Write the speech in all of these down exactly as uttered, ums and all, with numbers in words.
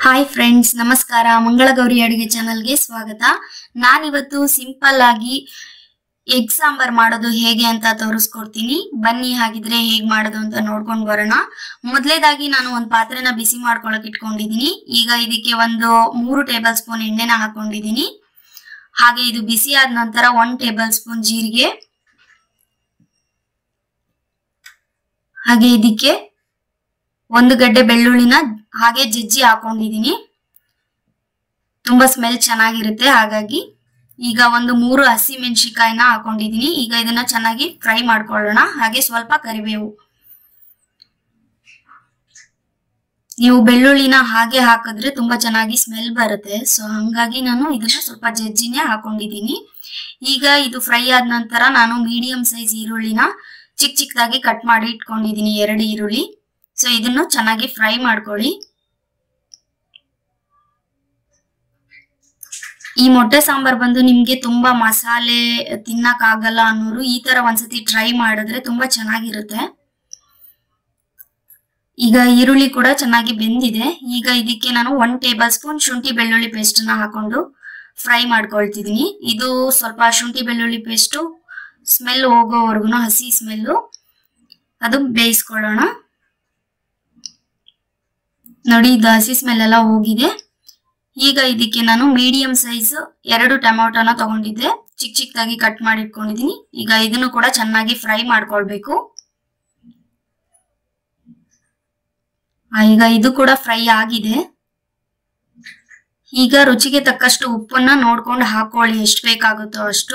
Hi friends, ನಮಸ್ಕಾರ. ಮಂಗಳಗೌರಿ ಅಡುಗೆ ಚಾನಲ್ಗೆ ಸ್ವಾಗತ. ನಾನಿವತ್ತು ಸಿಂಪಲ್ ಆಗಿ ಎಗ್ ಸಾಂಬಾರ್ ಮಾಡೋದು ಹೇಗೆ ಅಂತ ತೋರಿಸ್ಕೊಡ್ತೀನಿ. ಬನ್ನಿ ಹಾಗಿದ್ರೆ ಹೇಗೆ ಮಾಡೋದು ಅಂತ ನೋಡ್ಕೊಂಡು ಬರೋಣ. ಮೊದಲೇದಾಗಿ ನಾನು ಒಂದು ಪಾತ್ರೆನ ಬಿಸಿ ಮಾಡ್ಕೊಳಕ್ ಇಟ್ಕೊಂಡಿದ್ದೀನಿ. ಈಗ ಇದಕ್ಕೆ ಒಂದು ಮೂರು ಟೇಬಲ್ ಸ್ಪೂನ್ ಎಣ್ಣೆನ ಹಾಕೊಂಡಿದ್ದೀನಿ. ಹಾಗೆ ಇದು ಬಿಸಿ ಆದ ನಂತರ ಒನ್ ಟೇಬಲ್ ಸ್ಪೂನ್ ಜೀರಿಗೆ, ಹಾಗೆ ಇದಕ್ಕೆ ಒಂದು ಗಡ್ಡೆ ಬೆಳ್ಳುಳ್ಳಿನ ಹಾಗೆ ಜಜ್ಜಿ ಹಾಕೊಂಡಿದ್ದೀನಿ. ತುಂಬಾ ಸ್ಮೆಲ್ ಚೆನ್ನಾಗಿರುತ್ತೆ. ಹಾಗಾಗಿ ಈಗ ಒಂದು ಮೂರು ಹಸಿ ಮೆಣಸಿನಕಾಯಿನ ಹಾಕೊಂಡಿದ್ದೀನಿ. ಈಗ ಇದನ್ನ ಚೆನ್ನಾಗಿ ಫ್ರೈ ಮಾಡ್ಕೊಳ್ಳೋಣ. ಹಾಗೆ ಸ್ವಲ್ಪ ಕರಿಬೇವು. ನೀವು ಬೆಳ್ಳುಳ್ಳಿನ ಹಾಗೆ ಹಾಕಿದ್ರೆ ತುಂಬಾ ಚೆನ್ನಾಗಿ ಸ್ಮೆಲ್ ಬರುತ್ತೆ. ಸೊ ಹಂಗಾಗಿ ನಾನು ಇದನ್ನ ಸ್ವಲ್ಪ ಜಜ್ಜಿನೇ ಹಾಕೊಂಡಿದ್ದೀನಿ. ಈಗ ಇದು ಫ್ರೈ ಆದ ನಂತರ ನಾನು ಮೀಡಿಯಂ ಸೈಜ್ ಈರುಳ್ಳಿನ ಚಿಕ್ಕ ಚಿಕ್ಕದಾಗಿ ಕಟ್ ಮಾಡಿ ಇಟ್ಕೊಂಡಿದ್ದೀನಿ, ಎರಡು ಈರುಳ್ಳಿ. ಸೊ ಇದನ್ನು ಚೆನ್ನಾಗಿ ಫ್ರೈ ಮಾಡ್ಕೊಳ್ಳಿ. ಈ ಮೊಟ್ಟೆ ಸಾಂಬಾರ್ ಬಂದು ನಿಮ್ಗೆ ತುಂಬಾ ಮಸಾಲೆ ತಿನ್ನಕ್ ಆಗಲ್ಲ ಅನ್ನೋರು ಈ ತರ ಒಂದ್ಸತಿ ಟ್ರೈ ಮಾಡಿದ್ರೆ ತುಂಬಾ ಚೆನ್ನಾಗಿರುತ್ತೆ. ಈಗ ಈರುಳ್ಳಿ ಕೂಡ ಚೆನ್ನಾಗಿ ಬೆಂದಿದೆ. ಈಗ ಇದಕ್ಕೆ ನಾನು ಒನ್ ಟೇಬಲ್ ಸ್ಪೂನ್ ಶುಂಠಿ ಬೆಳ್ಳುಳ್ಳಿ ಪೇಸ್ಟ್ ನ ಹಾಕೊಂಡು ಫ್ರೈ ಮಾಡ್ಕೊಳ್ತಿದ್ದೀನಿ. ಇದು ಸ್ವಲ್ಪ ಶುಂಠಿ ಬೆಳ್ಳುಳ್ಳಿ ಪೇಸ್ಟ್ ಸ್ಮೆಲ್ ಹೋಗೋವರೆಗೂ, ಹಸಿ ಸ್ಮೆಲ್ಲು, ಅದು ಬೇಯಿಸ್ಕೊಳ್ಳೋಣ. ನೋಡಿ, ಇದು ಹಸಿ ಸ್ಮೆಲ್ ಎಲ್ಲ ಹೋಗಿದೆ. ಈಗ ಇದಕ್ಕೆ ನಾನು ಮೀಡಿಯಂ ಸೈಜ್ ಎರಡು ಟೊಮೆಟೊನ ತಗೊಂಡಿದ್ದೆ, ಚಿಕ್ಕ ಚಿಕ್ಕದಾಗಿ ಕಟ್ ಮಾಡಿ ಇಟ್ಕೊಂಡಿದ್ದೀನಿ. ಈಗ ಇದನ್ನು ಕೂಡ ಚೆನ್ನಾಗಿ ಫ್ರೈ ಮಾಡ್ಕೊಳ್ಬೇಕು. ಈಗ ಇದು ಕೂಡ ಫ್ರೈ ಆಗಿದೆ. ಈಗ ರುಚಿಗೆ ತಕ್ಕಷ್ಟು ಉಪ್ಪನ್ನ ನೋಡ್ಕೊಂಡು ಹಾಕೊಳ್ಳಿ, ಎಷ್ಟು ಬೇಕಾಗುತ್ತೋ ಅಷ್ಟು.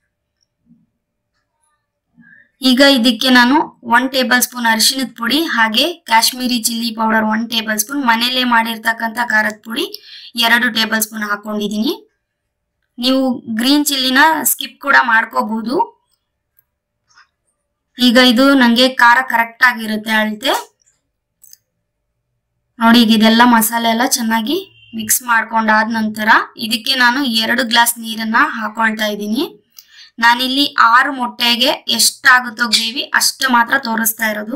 ಈಗ ಇದಕ್ಕೆ ನಾನು ಒನ್ ಟೇಬಲ್ ಸ್ಪೂನ್ ಅರಿಶಿಣದ ಪುಡಿ, ಹಾಗೆ Kashmiri chilli powder one tablespoon, ಮನೇಲೆ ಮಾಡಿರ್ತಕ್ಕಂಥ ಖಾರದ ಪುಡಿ ಎರಡು ಟೇಬಲ್ ಸ್ಪೂನ್ ಹಾಕೊಂಡಿದ್ದೀನಿ. ನೀವು ಗ್ರೀನ್ ಚಿಲ್ಲಿನ ಸ್ಕಿಪ್ ಕೂಡ ಮಾಡ್ಕೋಬಹುದು. ಈಗ ಇದು ನಂಗೆ ಖಾರ ಕರೆಕ್ಟ್ ಆಗಿರುತ್ತೆ ಅಳತೆ. ನೋಡಿ, ಈಗ ಇದೆಲ್ಲ ಮಸಾಲೆ ಎಲ್ಲ ಚೆನ್ನಾಗಿ ಮಿಕ್ಸ್ ಮಾಡ್ಕೊಂಡಾದ ನಂತರ ಇದಕ್ಕೆ ನಾನು ಎರಡು ಗ್ಲಾಸ್ ನೀರನ್ನ ಹಾಕೊಳ್ತಾ ಇದ್ದೀನಿ. ನಾನಿಲ್ಲಿ ಆರು ಮೊಟ್ಟೆಗೆ ಎಷ್ಟಾಗುತ್ತೋ ಗ್ರೇವಿ ಅಷ್ಟು ಮಾತ್ರ ತೋರಿಸ್ತಾ ಇರೋದು.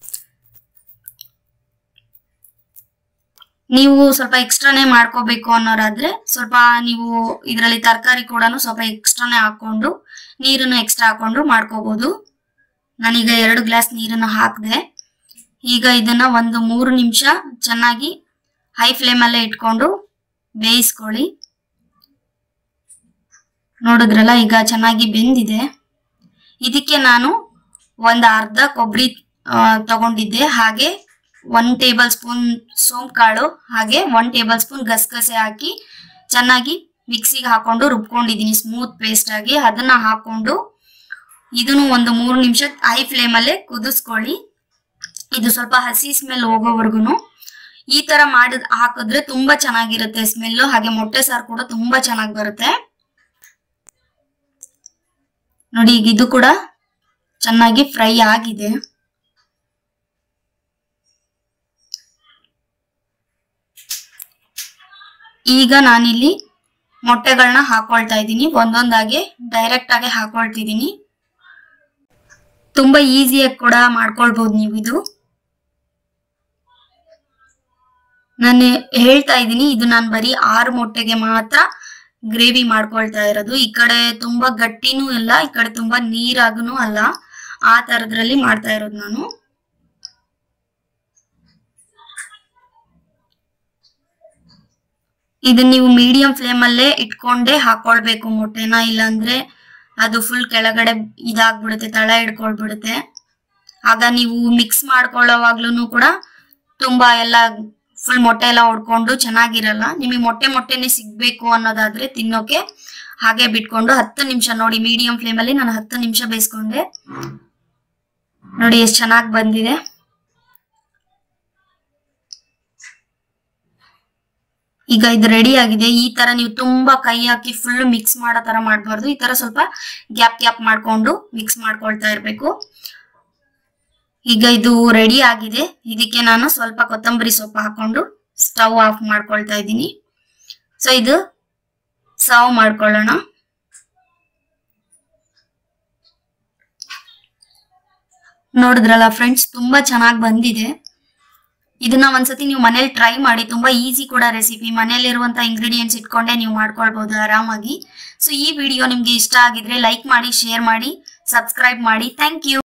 ನೀವು ಸ್ವಲ್ಪ ಎಕ್ಸ್ಟ್ರಾನೇ ಮಾಡ್ಕೋಬೇಕು ಅನ್ನೋರಾದ್ರೆ ಸ್ವಲ್ಪ ನೀವು ಇದರಲ್ಲಿ ತರಕಾರಿ ಕೂಡ ಸ್ವಲ್ಪ ಎಕ್ಸ್ಟ್ರಾನೇ ಹಾಕೊಂಡು ನೀರನ್ನು ಎಕ್ಸ್ಟ್ರಾ ಹಾಕೊಂಡು ಮಾಡ್ಕೋಬಹುದು. ನಾನೀಗ ಎರಡು ಗ್ಲಾಸ್ ನೀರನ್ನು ಹಾಕಿದೆ. ಈಗ ಇದನ್ನ ಒಂದು ಮೂರು ನಿಮಿಷ ಚೆನ್ನಾಗಿ ಹೈ ಫ್ಲೇಮಲ್ಲೇ ಇಟ್ಕೊಂಡು ಬೇಯಿಸ್ಕೊಳ್ಳಿ. ನೋಡಿದ್ರಲ್ಲ, ಈಗ ಚೆನ್ನಾಗಿ ಬೆಂದಿದೆ. ಇದಕ್ಕೆ ನಾನು ಒಂದು ಅರ್ಧ ಕೊಬ್ಬರಿ ತಗೊಂಡಿದ್ದೆ, ಹಾಗೆ ಒನ್ ಟೇಬಲ್ ಸ್ಪೂನ್ ಸೋಂಪು ಕಾಳು, ಹಾಗೆ ಒನ್ ಟೇಬಲ್ ಸ್ಪೂನ್ ಗಸಗಸೆ ಹಾಕಿ ಚೆನ್ನಾಗಿ ಮಿಕ್ಸಿಗೆ ಹಾಕೊಂಡು ರುಬ್ಕೊಂಡಿದ್ದೀನಿ ಸ್ಮೂತ್ ಪೇಸ್ಟ್ ಆಗಿ. ಅದನ್ನ ಹಾಕೊಂಡು ಇದನ್ನು ಒಂದು ಮೂರು ನಿಮಿಷ ಹೈ ಫ್ಲೇಮಲ್ಲೇ ಕುದಿಸ್ಕೊಳ್ಳಿ. ಇದು ಸ್ವಲ್ಪ ಹಸಿ ಸ್ಮೆಲ್ ಹೋಗೋವರೆಗೂ ಈ ತರ ಮಾಡಿ ಹಾಕಿದ್ರೆ ತುಂಬಾ ಚೆನ್ನಾಗಿರುತ್ತೆ ಸ್ಮೆಲ್ಲು. ಹಾಗೆ ಮೊಟ್ಟೆ ಸಾರು ಕೂಡ ತುಂಬಾ ಚೆನ್ನಾಗಿ ಬರುತ್ತೆ. ನೋಡಿ, ಈಗ ಇದು ಕೂಡ ಚೆನ್ನಾಗಿ ಫ್ರೈ ಆಗಿದೆ. ಈಗ ನಾನಿಲ್ಲಿ ಮೊಟ್ಟೆಗಳನ್ನ ಹಾಕೊಳ್ತಾ ಇದ್ದೀನಿ. ಒಂದೊಂದಾಗಿ ಡೈರೆಕ್ಟ್ ಆಗಿ ಹಾಕೊಳ್ತಿದ್ದೀನಿ. ತುಂಬಾ ಈಸಿಯಾಗಿ ಕೂಡ ಮಾಡ್ಕೊಳ್ಬಹುದು ನೀವು. ಇದು ನಾನು ಹೇಳ್ತಾ ಇದ್ದೀನಿ, ಇದು ನಾನು ಬರೀ ಆರು ಮೊಟ್ಟೆಗೆ ಮಾತ್ರ ಗ್ರೇವಿ ಮಾಡ್ಕೊಳ್ತಾ ಇರೋದು. ಈ ಕಡೆ ತುಂಬಾ ಗಟ್ಟಿನೂ ಇಲ್ಲ, ಈ ಕಡೆ ತುಂಬಾ ನೀರಾಗೂ ಅಲ್ಲ, ಆ ತರದ್ರಲ್ಲಿ ಮಾಡ್ತಾ ಇರೋದು ನಾನು. ಇದನ್ನ ನೀವು ಮೀಡಿಯಂ ಫ್ಲೇಮ್ ಅಲ್ಲೇ ಇಟ್ಕೊಂಡೇ ಹಾಕೊಳ್ಬೇಕು ಮೊಟ್ಟೆನ, ಇಲ್ಲಾಂದ್ರೆ ಅದು ಫುಲ್ ಕೆಳಗಡೆ ಇದಾಗ್ಬಿಡುತ್ತೆ, ತಳ ಹಿಡ್ಕೊಳ್ಬಿಡುತ್ತೆ. ಆಗ ನೀವು ಮಿಕ್ಸ್ ಮಾಡ್ಕೊಳ್ಳೋವಾಗ್ಲೂ ಕೂಡ ತುಂಬಾ ಎಲ್ಲ ಫುಲ್ ಮೊಟ್ಟೆ ಎಲ್ಲ ಹೊಡ್ಕೊಂಡು ಚೆನ್ನಾಗಿರಲ್ಲ. ನಿಮಗೆ ಮೊಟ್ಟೆ ಮೊಟ್ಟೆನೆ ಸಿಗ್ಬೇಕು ಅನ್ನೋದಾದ್ರೆ ತಿನ್ನೋಕೆ ಹಾಗೆ ಬಿಟ್ಕೊಂಡು ಹತ್ತು ನಿಮಿಷ, ನೋಡಿ ಮೀಡಿಯಂ ಫ್ಲೇಮ್ ಅಲ್ಲಿ ನಾನು ಹತ್ತು ನಿಮಿಷ ಬೇಯಿಸ್ಕೊಂಡೆ. ನೋಡಿ ಎಷ್ಟು ಚೆನ್ನಾಗಿ ಬಂದಿದೆ. ಈಗ ಇದು ರೆಡಿ ಆಗಿದೆ. ಈ ತರ ನೀವು ತುಂಬಾ ಕೈ ಹಾಕಿ ಫುಲ್ ಮಿಕ್ಸ್ ಮಾಡೋ ತರ ಮಾಡಬಾರ್ದು. ಈ ತರ ಸ್ವಲ್ಪ ಗ್ಯಾಪ್ ಗ್ಯಾಪ್ ಮಾಡ್ಕೊಂಡು ಮಿಕ್ಸ್ ಮಾಡ್ಕೊಳ್ತಾ ಇರ್ಬೇಕು. ಈಗ ಇದು ರೆಡಿ ಆಗಿದೆ. ಇದಕ್ಕೆ ನಾನು ಸ್ವಲ್ಪ ಕೊತ್ತಂಬರಿ ಸೊಪ್ಪು ಹಾಕೊಂಡು ಸ್ಟವ್ ಆಫ್ ಮಾಡ್ಕೊಳ್ತಾ ಇದ್ದೀನಿ. ಸೊ ಇದು ಸರ್ವ್ ಮಾಡ್ಕೊಳ್ಳೋಣ. ನೋಡಿದ್ರಲ್ಲ ಫ್ರೆಂಡ್ಸ್, ತುಂಬಾ ಚೆನ್ನಾಗಿ ಬಂದಿದೆ. ಇದನ್ನ ಒಂದ್ಸತಿ ನೀವು ಮನೇಲಿ ಟ್ರೈ ಮಾಡಿ, ತುಂಬಾ ಈಸಿ ಕೂಡ ರೆಸಿಪಿ, ಮನೇಲಿರುವಂತ ಇಂಗ್ರೀಡಿಯೆಂಟ್ಸ್ ಇಟ್ಕೊಂಡೆ ನೀವು ಮಾಡ್ಕೊಳ್ಬಹುದು ಆರಾಮಾಗಿ. ಸೊ ಈ ವಿಡಿಯೋ ನಿಮ್ಗೆ ಇಷ್ಟ ಆಗಿದ್ರೆ ಲೈಕ್ ಮಾಡಿ, ಶೇರ್ ಮಾಡಿ, ಸಬ್ಸ್ಕ್ರೈಬ್ ಮಾಡಿ. Thank you.